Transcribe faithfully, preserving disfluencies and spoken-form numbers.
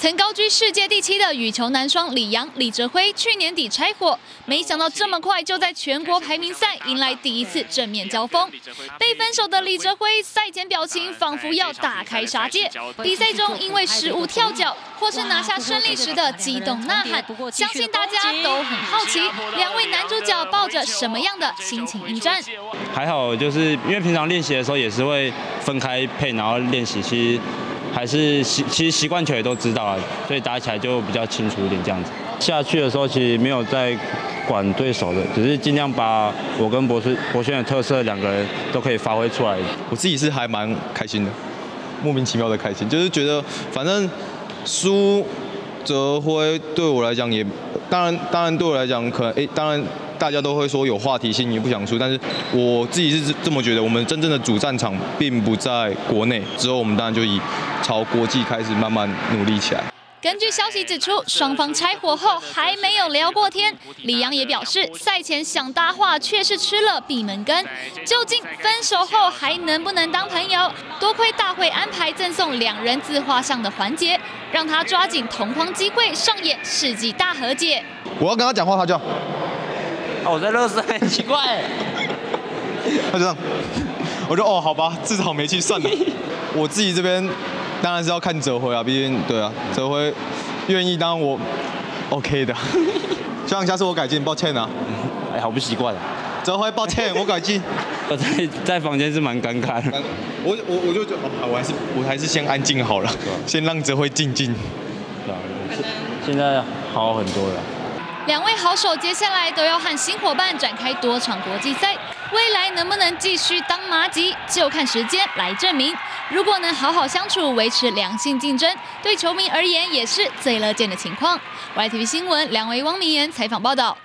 曾高居世界第七的羽球男双李洋、李哲辉去年底拆伙，没想到这么快就在全国排名赛迎来第一次正面交锋。被分手的李哲辉赛前表情仿佛要大开杀戒，比赛中因为失误跳脚或是拿下胜利时的激动呐喊，相信大家都很好奇，两位男主角抱着什么样的心情应战？ 还好，就是因为平常练习的时候也是会分开配，然后练习，其实。 还是习其实习惯球也都知道了，所以打起来就比较清楚一点这样子。下去的时候其实没有在管对手的，只是尽量把我跟博轩博轩的特色两个人都可以发挥出来。 我自己是还蛮开心的，莫名其妙的开心，就是觉得反正苏哲辉对我来讲也，当然当然对我来讲可能哎、欸、当然。 大家都会说有话题性，也不想输，但是我自己是这么觉得。我们真正的主战场并不在国内，之后我们当然就以朝国际开始慢慢努力起来。 根据消息指出，双方拆伙后还没有聊过天。李洋也表示，赛前想搭话，却是吃了闭门羹。究竟分手后还能不能当朋友？多亏大会安排赠送两人自画像的环节，让他抓紧同框机会上演世纪大和解。 我要跟他讲话，他就。 啊，我在热身，很奇怪。 他就这样，我就哦，好吧，至少没去算了。我自己这边当然是要看哲辉啊，毕竟对啊，哲辉愿意当我 OK 的。希望下次我改进，抱歉啊。 哎，好不习惯。 哲辉，抱歉，我改进。 我在在房间是蛮尴尬的。 我我我就觉得，哦，我还是我还是先安静好了，先让哲辉静静。 现在好很多了。 两位好手接下来都要和新伙伴展开多场国际赛，未来能不能继续当麻吉，就看时间来证明。如果能好好相处，维持良性竞争，对球迷而言也是最乐见的情况。Y T V 新闻，两位汪明言采访报道。